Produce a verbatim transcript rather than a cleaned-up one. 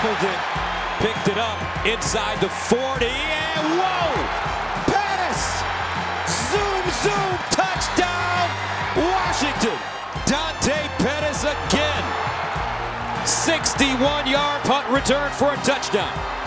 Scrambled it, picked it up inside the forty, and whoa! Pettis! Zoom, zoom, touchdown, Washington! Dante Pettis again. sixty-one yard punt return for a touchdown.